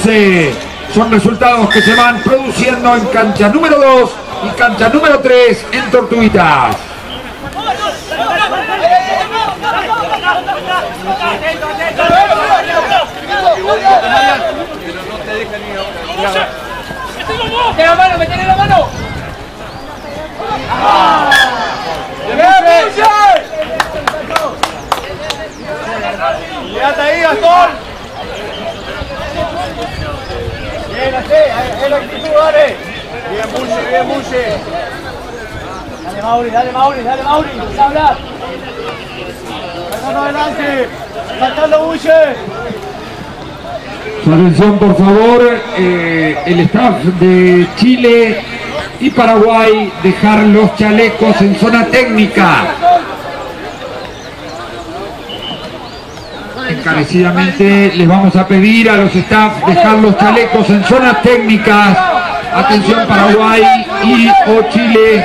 11. Son resultados que se van produciendo en cancha número 2 y cancha número 3 en Tortuguitas. ¡Mete la mano, metele la mano! ¡Quédate ahí, Gastón! Bien, así, es la actitud, dale. Bien, Bulle. Dale, Mauri, empieza a hablar. Sacando adelante, saltando Bulle. Su atención, por favor, el staff de Chile y Paraguay, dejar los chalecos en zona técnica. Encarecidamente les vamos a pedir a los staff dejar los chalecos en zonas técnicas. Atención Paraguay y o Chile.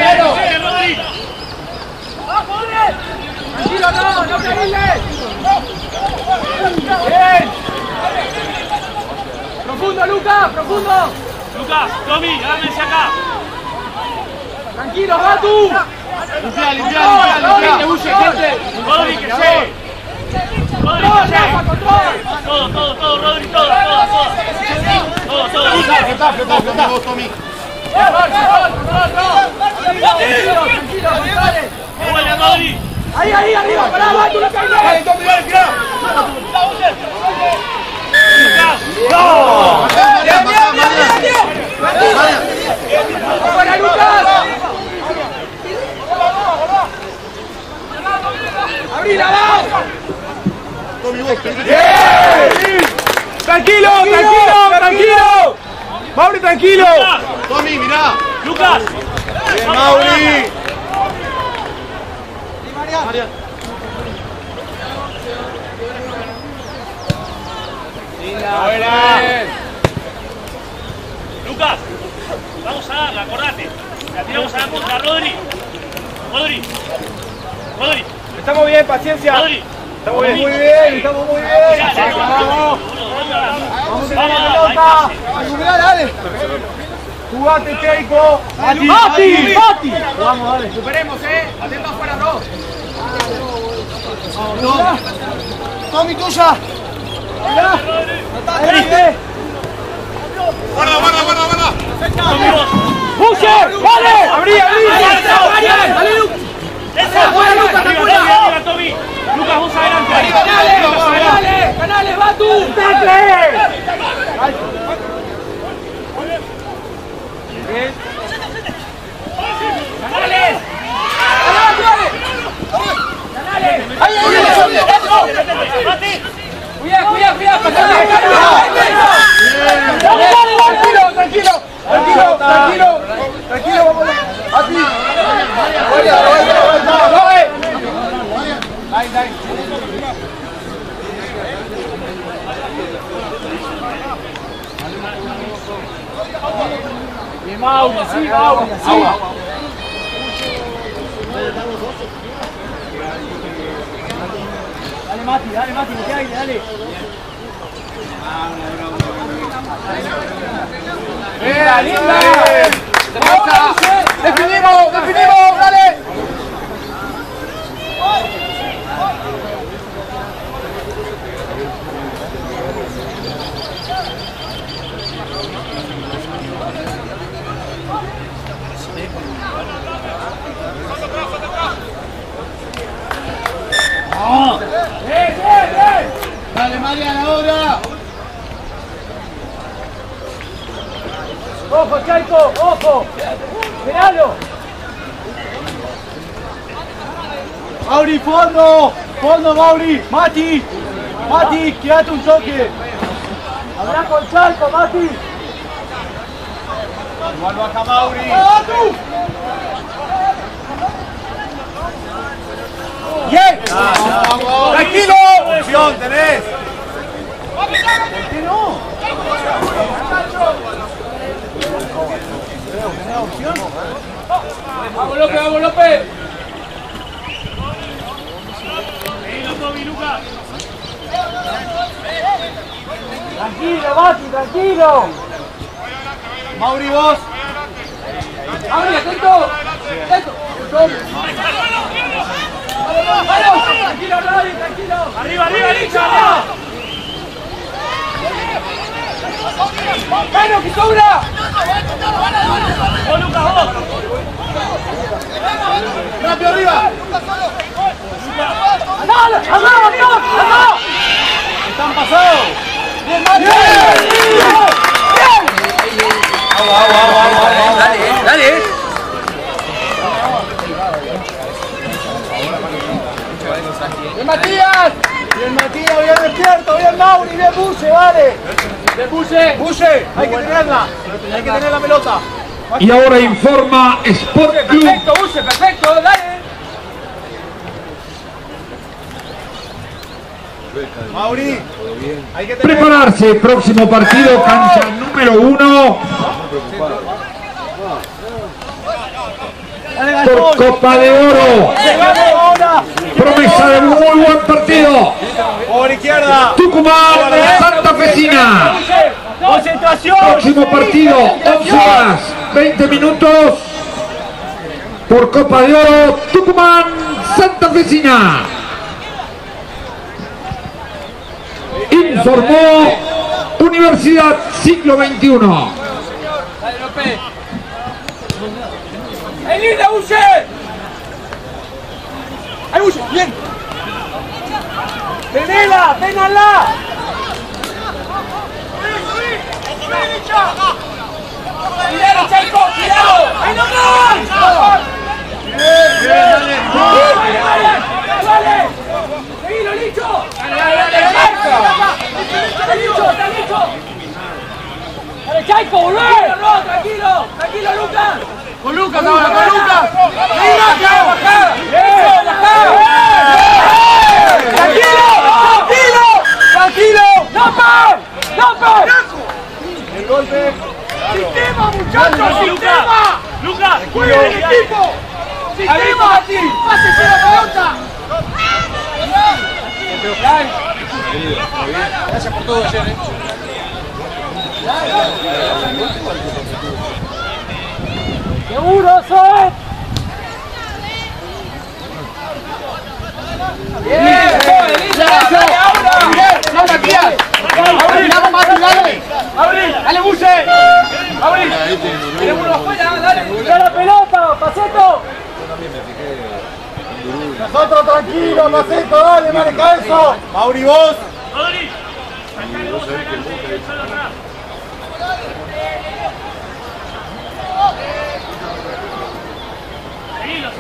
Profundo, Lucas, profundo. Lucas, Tommy, háganse acá. Tranquilo, Gatu. Limpia. Rodri, que llegue. Todo, Rodri, todo. Flotá, Tommy. Tranquilo, González. ¡Vuelve, Rodri! Ahí, arriba, pará, Gatu, no caigas. ¡Dale, Tommy, dale, tirá! ¡No! ¡Bien! ¡Buena, Lucas! ¡Abrila, va! Tommy, vos, ¡Bien! ¡Tranquilo! ¡Mauri, tranquilo! Tommy, mirá. Lucas. ¡Bien, Mauri! Marian. ¡Buena! Lucas, vamos a darla, acordate. La tiramos a la punta, Rodri. Estamos bien, paciencia. Rodri. Estamos muy bien. Vamos, dale. Jugate, Keiko. Mati. Vamos, dale. Superemos, atentos fuera, Ros. Tommy, tuya. Guarda. ¡Busher! ¡Vale! ¡Abrí! ¡Dale, Lucas! Arriba, Tommy. Lucas, vos adelante. ¡Canales, Batu! Bien. ¡Canales! ¡Ahí! ¡Cuidado! Tranquilo, vamos a ti. Dale. Bien, Mauri, así. Dale, Mati, mete aire, dale. ¡Linda! ¡Definimos, dale! ¡Bien! ¡Dale, Marian, ahora! ¡Ojo, Chaiko! ¡Ojo! ¡Miralo! ¡Mauri, fondo! ¡Fondo, Mauri! ¡Mati! ¡Quédate un toque! ¡Habla con Chaiko, Mati! ¡Igual baja Mauri! ¡Bien! ¡Vamos! ¡Tranquilo! ¡Opción tenés! ¿Por qué no? ¡Vamos, López! Lucas. Tranquilo, Mati, tranquilo. Mauri, vos. Mauri, atento. Tranquilo, Rodri, tranquilo. Arriba, arriba, Licho. ¡Mano, que sobra! Vos, Lucas, vos. Rápido, arriba. ¡Andá! Están pasados. ¡Bien, Mati! Dale. ¡Bien, Matías! Bien, Matías, bien despierto, bien Mauri, bien Buche, vale. ¡Bien, Buche! Buche, hay que tenerla. Hay que tener la pelota. Y ahora informa Sport Club. ¡Perfecto, Buche, perfecto! ¡Dale! Mauri, hay que tener. Prepararse, próximo partido, cancha número 1 por Copa de Oro. Promesa de muy buen partido. Por izquierda. Tucumán de Santa Fecina. ¡Concentración! Próximo partido, 11 horas, 20 minutos. Por Copa de Oro, Tucumán, Santa Fecina. Informó Universidad Siglo XXI. ¡Dale, López! ¡Ahí linda, Buche! ¡Ahí, Buche! ¡Bien! ¡Tenela! ¡Ténganla! ¡Cuidado, Chaco! ¡Cuidado! ¡Ahí no más! ¡Dale! ¡Seguilo, Licho! ¡Dale, Licho! ¡Dale, Licho! ¡Dale, Chaco, volvé! ¡No, tranquilo! ¡Tranquilo, Lucas! ¡Con Lucas ahora, con Lucas! ¡Bajá! ¡Tranquilo! ¡López! El golpe. ¡Sistema, muchachos! ¡Sistema! Lucas. ¡Juega el equipo! ¡Sistema! ¡Pásese la pelota! Gracias por todo ayer, ¡Seguro, Zoe! ¡Bien! ¡No, Matías! ¡Dale, Buche! ¡Tenemos uno afuera! ¡Dale! ¡Ya la pelota! ¡Paceto! Nosotros tranquilos, Maceto, dale, maneja eso. Mauri, vos. Rodri. Sacale vos, solo atrás. Seguilo.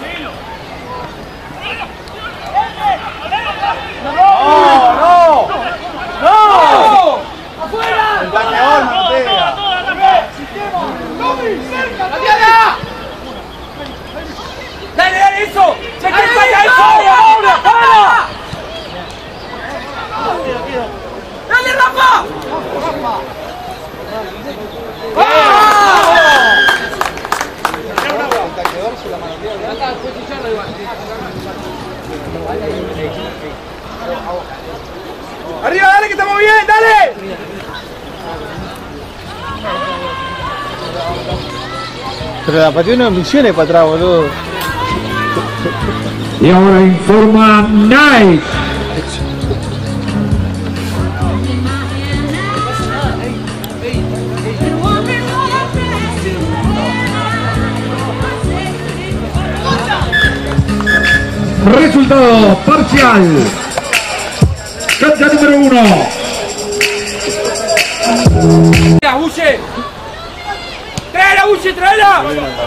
No. ¡Afuera! El bañador, Mantega. ¡Dale, eso! ¡Se quiere eso! ¡Ahora! ¡Para! ¡Dale, Rafa! ¡Arriba, dale, que estamos bien! ¡Dale! Pero la pateó no misiones para atrás, boludo. Y ahora informa Knight. Resultado parcial. Cancha número 1. ¡Buche! ¡Tráela, Buche, tráela!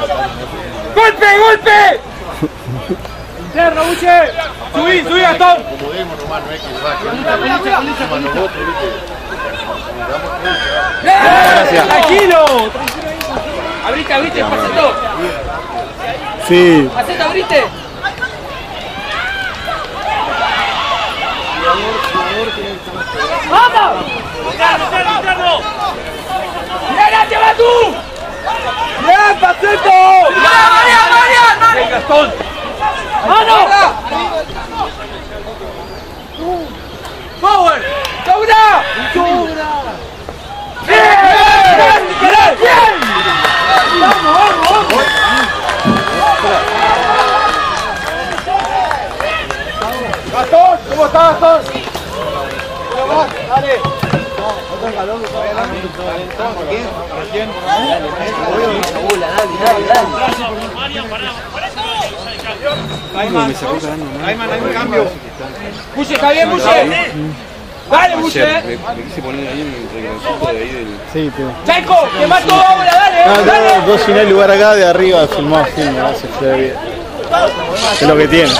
¡Golpe! ¡Interno, Buche! ¡Subí, Gastón! ¡Gracias! ¡Tranquilo! Abrite, Paceto. Sí. Paceto, abrite. ¡Vamos! Interno. ¡Mirá, lleva tú! ¡Bien, Paceto! ¡Marian! Gastón! ¡Mano! ¡Power! ¡Sobra! Ayman, hay un cambio. Buche, está bien, Buche. Dale, Buche. Me quise poner ahí en el reglamento de ahí del... Sí, tío. Chaco, que más todo ahora, dale. No, Dale. vos si no hay lugar acá, de arriba filmado, filma, se ve bien. Es lo que tiene.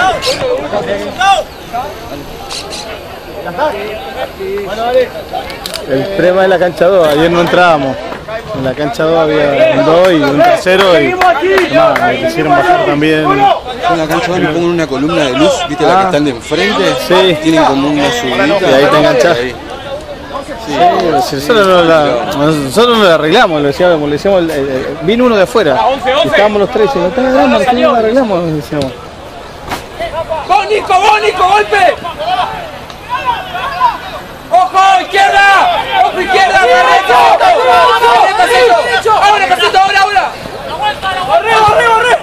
El problema es la cancha 2, ayer no entrábamos. En la cancha 2 había un 2 y un tercero y más, me quisieron bajar también. En la cancha me pongo una columna de luz, viste la que están de enfrente, Sí. tienen como una subida Y ahí te enganchás. Sí, nosotros no lo arreglamos, le decíamos, vino uno de afuera y estábamos los tres diciendo, no lo arreglamos, decíamos. ¡Vos, Nico, golpe! ¡Ojo, izquierda! ¡Ojo, izquierda! ¡Derecho! ¡Ahora, pasito, ahora! ¡Arriba!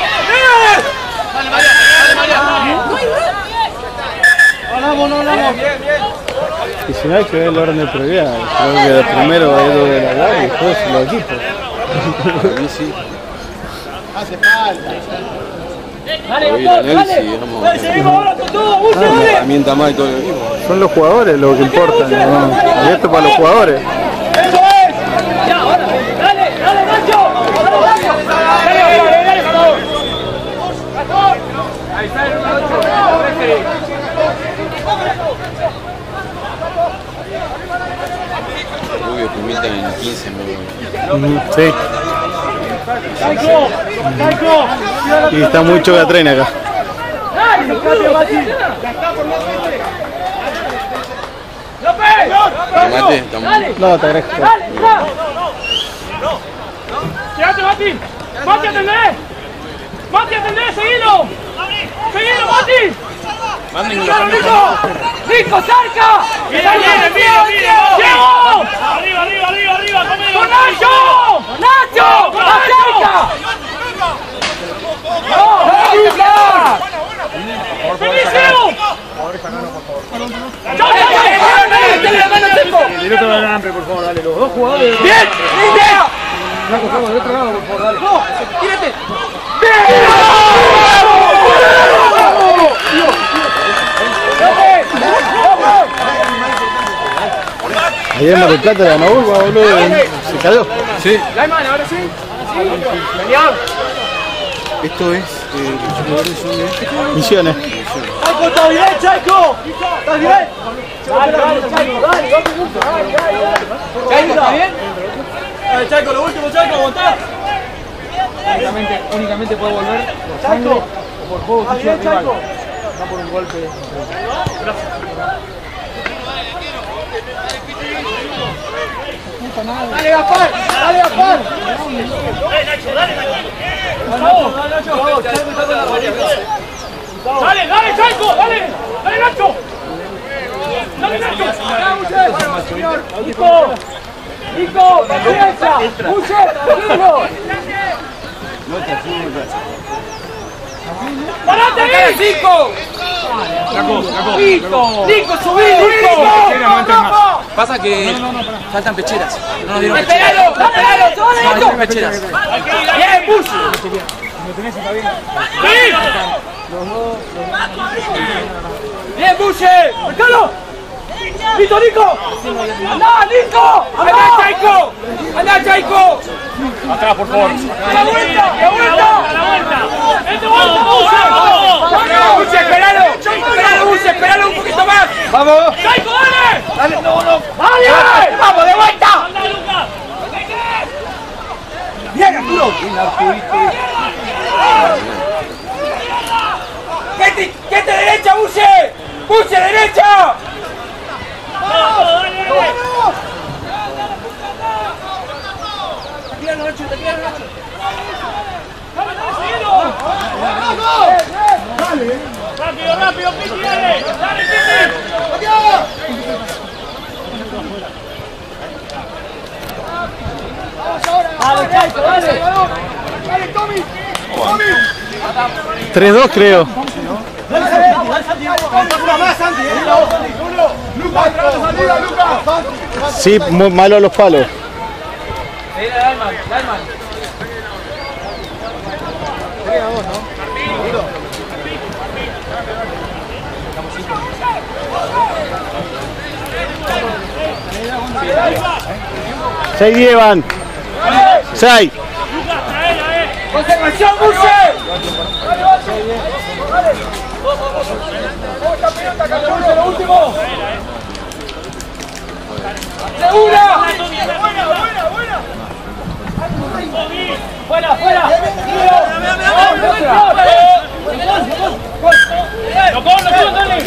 Y si no hay que ver el orden de prioridad, creo que el primero es lo de la guardia y después los equipos. Para mí sí. Dale, Voy a ir a Nelsi, digamos, dale, seguimos ahora con todo, Buche, dale. herramienta más y todo el equipo. Son los jugadores lo que importa, ¿no? Y esto para los jugadores. ¡Eso es! ¡Ya, ahora! ¡Dale, Nacho! ¡Dale, por favor! Ahí está el 8. Rubio Pimienta en 15 me Sí. Y está mucho Gatrena acá. Tomate, estamos... No, te agradezco. ¡Quédate, Mati! ¡Mati, atendé! ¡Seguilo, Mati! ¡Claro, Nico, cerca! ¡Diego! ¡Arriba! ¡Con ¡Nacho! ¡Más cerca! ¡No! ¡Buenísimo! Del otro lado del hambre, por favor, dale, los dos jugadores. ¡Bien! Flaco, del otro lado, por favor, dale. ¡Tírate! Ayer en Mar del Plata ganó Urba, boludo. Se cayó. Sí, Ayman, ahora sí. esto es... los jugadores son de... Misiones. ¡Chaco, estás bien, Chaco! ¿Estás bien? Dale, Chaco, ¿está bien? Dale, Chaco, lo último, Chaco, aguantá. Únicamente puede volver por sangre o por juego sucio del rival. No por un golpe. ¡Dale, Gaspar! Nacho, dale, Chaco, dale, Nacho. Nico, paciencia. Buche, tranquilo. ¡Parate ahí! ¡Nico! ¡Nico, subí, Nico! Pasa que faltan pecheras. No nos dieron ¡Esperalo! no hay pecheras. ¡Bien, Buche! ¡Bien, Buche! ¡Marcalo! ¡Listo, Nico! ¡Andá, Nico! ¡Andá, Chaiko! Atrás, por favor. ¡La vuelta! ¡Buche, esperalo un poquito más! ¡Vamos! ¡Chaco, dale! ¡Dale! ¡Vamos, de vuelta! ¡Anda, Lucas! ¡Bien, Arturo! ¡Quete derecha, Buche! ¡Buche, derecha! ¡Rápido, Piti, dale! ¡Dale, Piti! ¡Dale, Chaiko, dale! 3-2 creo. Sí, muy malo los palos. Se llevan. 6. ¡Concentración, Murce! ¡Otra pelota, Catorce, lo último! ¡Segura! ¡Buena! ¡Fuera! ¡Lo corro, Dani!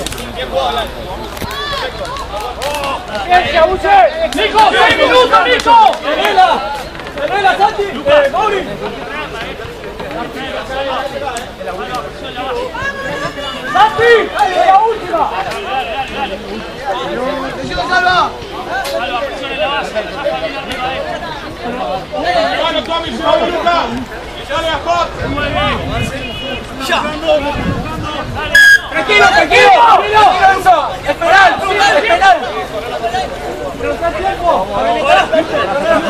¡Ciencia, Murce! ¡Nico, 6 minutos, Nico! ¡Cerrela, Santi! ¡Mauri! ¡Santi! ¡La última! Salva! Salva, presión en la base. Bueno, Tommy, llévalo, Luca. Dale a Scott. Muy bien. ¡Ya! ¡Tranquilo! ¡Es penal! ¡Es penal! ¡Pero está tiempo!